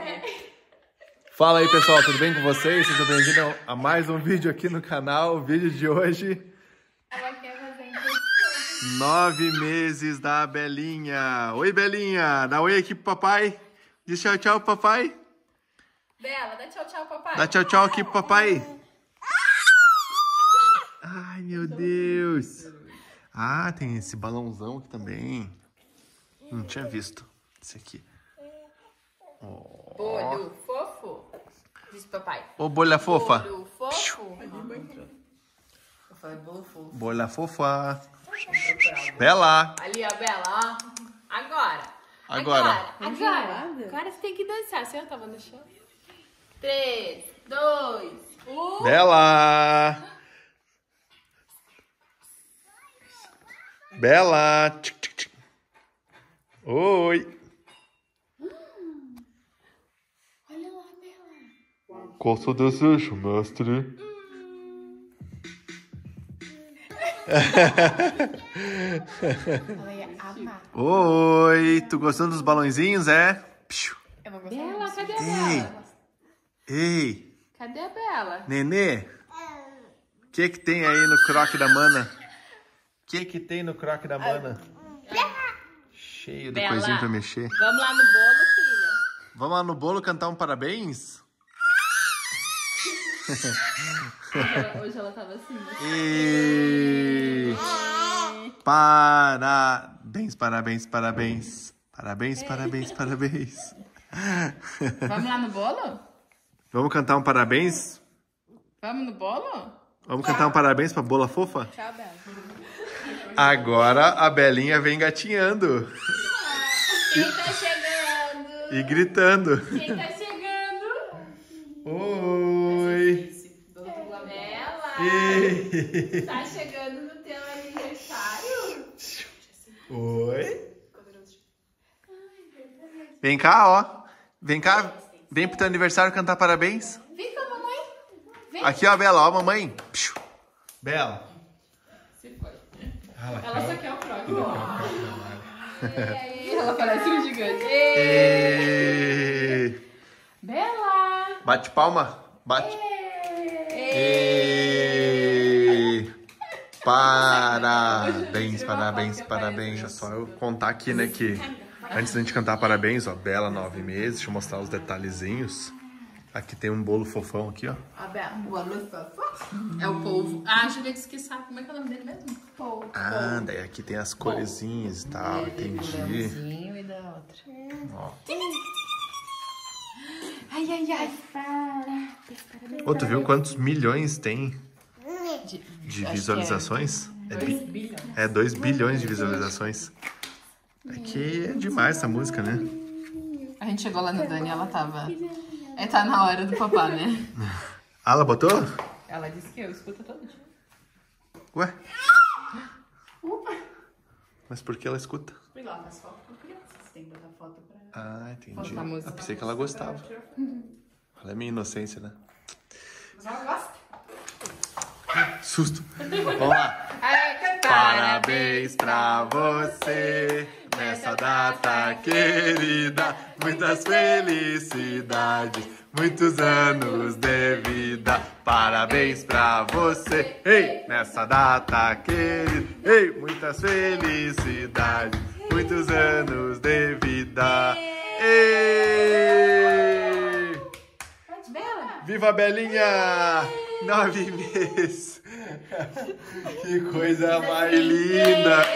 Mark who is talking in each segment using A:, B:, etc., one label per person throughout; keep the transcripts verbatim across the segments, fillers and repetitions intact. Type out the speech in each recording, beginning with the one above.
A: Fala aí, pessoal, tudo bem com vocês? Sejam bem-vindos a mais um vídeo aqui no canal. O vídeo de hoje...
B: Ela quer fazer
A: Nove meses da Belinha. Oi, Belinha. Dá oi aqui pro papai. Diz tchau, tchau pro papai.
B: Bela, dá tchau, tchau, papai.
A: Dá tchau, tchau aqui pro papai. Ai, meu Deus. Ah, tem esse balãozão aqui também. Não tinha visto esse aqui. Oh.
B: Bolho fofo. Diz papai.
A: Ô, bolha fofa.
B: Bolho fofo.
C: Eu falei bolo fofo.
A: Bolha fofa. Bela.
B: Ali, ó, Bela, ó. Agora.
A: Agora.
B: Agora. Agora. Agora você tem que dançar. Você não tava no chão? Três, dois, um.
A: Bela. Bela. Tchic, tchic, tchic. Oi.
B: Olha lá, Bela.
A: Qual seu desejo, mestre?
B: Ela ia amar.
A: Oi, tu gostando dos balãozinhos, é?
B: Eu vou gostar. Bela, cadê a
A: Ei.
B: Bela?
A: Ei,
B: Cadê a Bela?
A: Nenê, o que que tem aí no croque da mana? O que que tem no croque da mana? Cheio de
B: Bela.
A: coisinha pra mexer.
B: Vamos lá no bolo, filha.
A: Vamos lá no bolo cantar um parabéns?
B: Hoje ela tava assim.
A: E... Parabéns, parabéns, parabéns. Parabéns, parabéns, parabéns.
B: Vamos lá no bolo?
A: Vamos cantar um parabéns?
B: Vamos no bolo?
A: Vamos cantar um parabéns pra bola fofa?
B: Tchau, Bela.
A: Agora a Belinha vem gatinhando
B: Quem tá chegando?
A: e gritando.
B: Quem tá chegando?
A: Oi!
B: Bela!
A: E...
B: Tá chegando no teu aniversário?
A: Oi! Vem cá, ó. Vem cá. Vem pro teu aniversário cantar parabéns.
B: Vem com a mamãe. Vem.
A: Aqui, ó, Bela. Ó, mamãe. Psiu. Bela.
B: Se foi.
A: Ela,
B: Ela só quer o próprio.
A: quer.
B: Ela parece um gigante.
A: E...
B: Bela!
A: Bate palma. Bate.
B: E...
A: E... Parabéns, parabéns, parabéns. Deixa só eu contar aqui, né, que antes da gente cantar parabéns, ó, Bela, nove meses. Deixa eu mostrar os detalhezinhos. Aqui tem um bolo fofão aqui, ó.
B: A Bela, bolo fofo. É o polvo. Ah, a Júlia disse que sabe. Como é que é o nome dele mesmo? Polvo.
A: Ah, daí aqui tem as coresinhas e tal, entendi.
C: E da outra.
A: Ó.
B: Ai, ai, ai.
A: Ô, tu viu quantos milhões tem
B: De,
A: de visualizações? É dois bilhões. É dois bilhões de visualizações. É que é demais essa música, né?
B: A gente chegou lá no Dani e ela tava... É, tá na hora do papá, né?
A: Ah, ela botou?
B: Ela disse que eu escuto todo dia.
A: Ué? Mas por que ela escuta?
C: Fui lá, faz foto com crianças. Tem que botar foto pra...
A: Ah, entendi.
B: Botar música.
A: Eu pensei que ela gostava. Olha a minha inocência, né?
C: Mas ela gosta.
A: Susto. Vamos lá. Parabéns pra você nessa data querida. Muitas felicidades, muitos anos de vida. Parabéns pra você, ei, nessa data querida. Ei, muitas felicidades, muitos anos de vida. Ei!
B: Bela!
A: Viva a Belinha! Nove meses. Que coisa mais linda!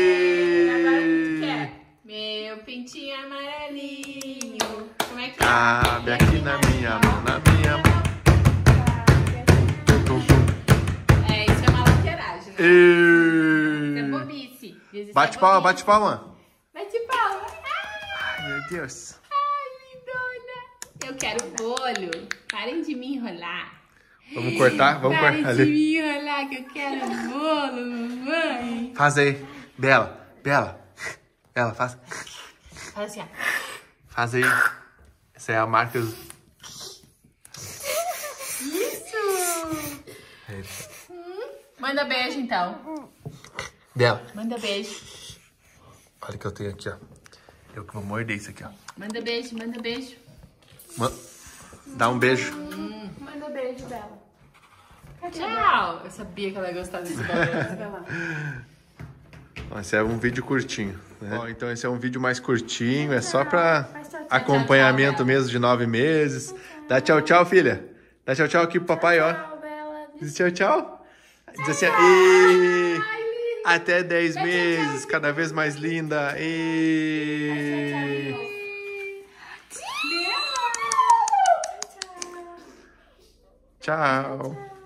A: E...
B: Meu pintinho amarelinho. Como é que
A: cabe aqui na minha mão, na minha mão. Tum, tum, tum.
B: é? Isso é uma laqueiragem, né?
A: E...
B: Isso é bobice. Diz isso
A: Bate
B: é
A: palma,
B: bobice.
A: bate palma.
B: Bate palma.
A: Ai, meu Deus.
B: Ai, lindona. Eu quero bolo. Parem de me enrolar.
A: Vamos cortar? Vamos
B: Parem
A: cortar
B: de
A: ali.
B: me enrolar que eu quero bolo, mamãe.
A: Faz aí. Bela, Bela. Bela, faz.
B: Faz assim, ó.
A: Faz aí. Essa é a marca.
B: Isso! Hum, manda beijo, então.
A: Bela.
B: Manda beijo.
A: Olha o que eu tenho aqui, ó. Eu que vou morder isso aqui, ó.
B: Manda beijo, manda beijo.
A: Ma- Dá um beijo.
B: Manda beijo dela.
C: Tchau! Eu sabia que ela ia gostar desse barulho. Vai lá.
A: Esse é um vídeo curtinho, né? Ó, então esse é um vídeo mais curtinho, é só pra
B: Faz tchau, tchau.
A: acompanhamento
C: Tchau, tchau,
A: mesmo de nove meses. Dá tchau, tchau, filha. Dá tchau, tchau aqui pro papai, ó.
B: Tchau, Bela.
A: Diz tchau, tchau. Diz assim, e... até dez meses, cada vez mais linda. E... Tchau.